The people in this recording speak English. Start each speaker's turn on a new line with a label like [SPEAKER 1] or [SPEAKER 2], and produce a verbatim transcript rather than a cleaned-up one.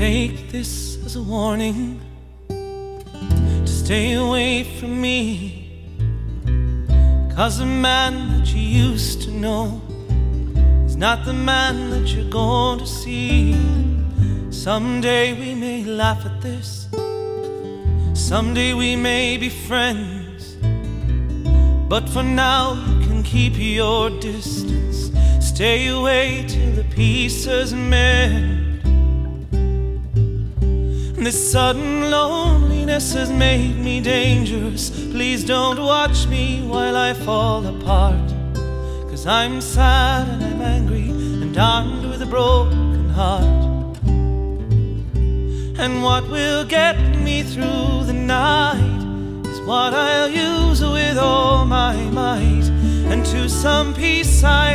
[SPEAKER 1] Take this as a warning to stay away from me, 'cause the man that you used to know is not the man that you're going to see. Someday we may laugh at this, someday we may be friends, but for now you can keep your distance. Stay away till the pieces mend. This sudden loneliness has made me dangerous. Please don't watch me while I fall apart, 'cause I'm sad and I'm angry and armed with a broken heart. And what will get me through the night is what I'll use with all my might, and to some peace I